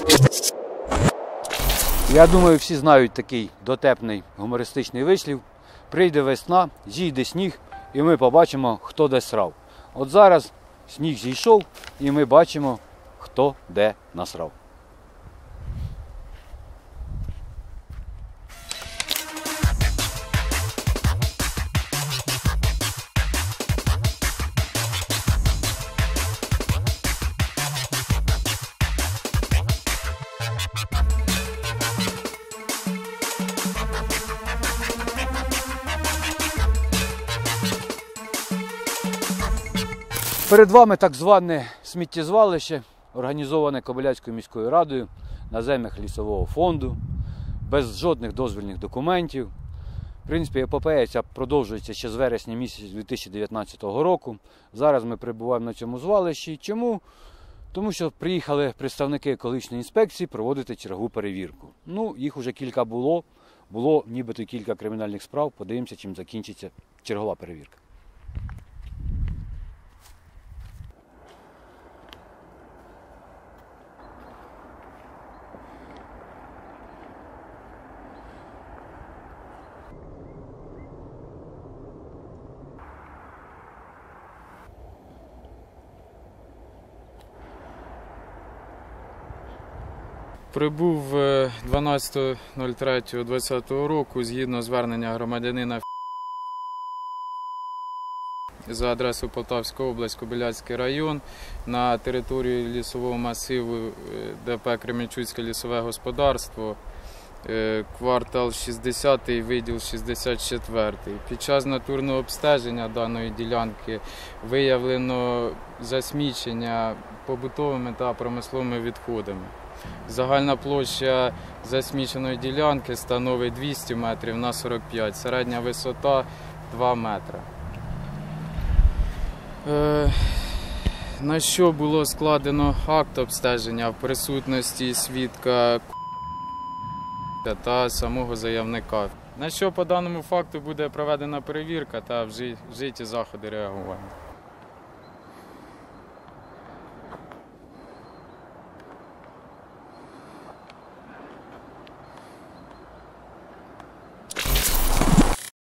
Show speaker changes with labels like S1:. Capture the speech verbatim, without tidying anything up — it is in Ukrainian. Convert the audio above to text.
S1: Я думаю, всі знають такий дотепний гумористичний вислів. Прийде весна, зійде сніг, і ми побачимо, хто де срав. От зараз сніг зійшов, і ми бачимо, хто де насрав. Перед вами так зване сміттєзвалище, організоване Кобиляцькою міською радою на землях лісового фонду, без жодних дозвільних документів. В принципі, епопея ця продовжується ще з вересня місяця дві тисячі дев'ятнадцятого року. Зараз ми перебуваємо на цьому звалищі. Чому? Тому що приїхали представники екологічної інспекції проводити чергову перевірку. Ну, їх вже кілька було, було нібито кілька кримінальних справ. Подивимося, чим закінчиться чергова перевірка.
S2: Прибув дванадцятого третього двадцятого року згідно звернення громадянина за адресою Полтавська область, Кобиляцький район на територію лісового масиву ДП Кременчуцьке лісове господарство, квартал шістдесятий, виділ шістдесят четвертий. Під час натурного обстеження даної ділянки виявлено засмічення побутовими та промисловими відходами. Загальна площа засміченої ділянки становить двісті метрів на сорок п'ять, середня висота два метри. Е, на що було складено акт обстеження в присутності свідка та самого заявника. На що по даному факту буде проведена перевірка та вжиті заходи реагування.